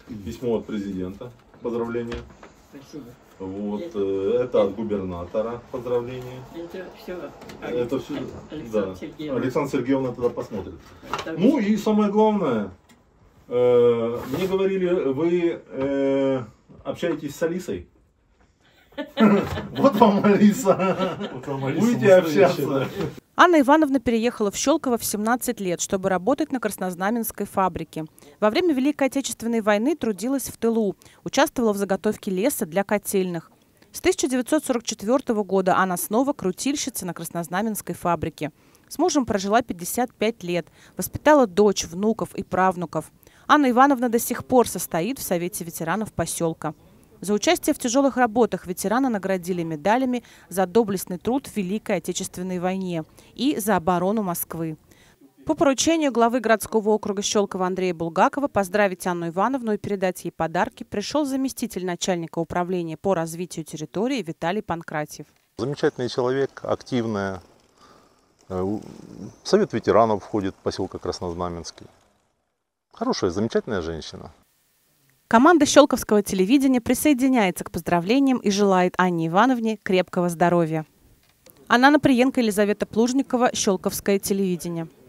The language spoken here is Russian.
письмо от президента, поздравления. Спасибо. Вот, это от губернатора, поздравления. Это все. Да. Александра Сергеевна тогда посмотрит. Это Ну и самое главное, мне говорили, вы общаетесь с Алисой? Вот вам Алиса. Будете общаться. Анна Ивановна переехала в Щелково в 17 лет, чтобы работать на краснознаменской фабрике. Во время Великой Отечественной войны трудилась в тылу, участвовала в заготовке леса для котельных. С 1944 года она снова крутильщица на краснознаменской фабрике. С мужем прожила 55 лет, воспитала дочь, внуков и правнуков. Анна Ивановна до сих пор состоит в Совете ветеранов поселка. За участие в тяжелых работах ветерана наградили медалями за доблестный труд в Великой Отечественной войне и за оборону Москвы. По поручению главы городского округа Щелково Андрея Булгакова поздравить Анну Ивановну и передать ей подарки пришел заместитель начальника управления по развитию территории Виталий Панкратьев. Замечательный человек, активная. В Совет ветеранов входит поселка Краснознаменский. Хорошая, замечательная женщина. Команда Щелковского телевидения присоединяется к поздравлениям и желает Анне Ивановне крепкого здоровья. Анна Наприенко, Елизавета Плужникова, Щелковское телевидение.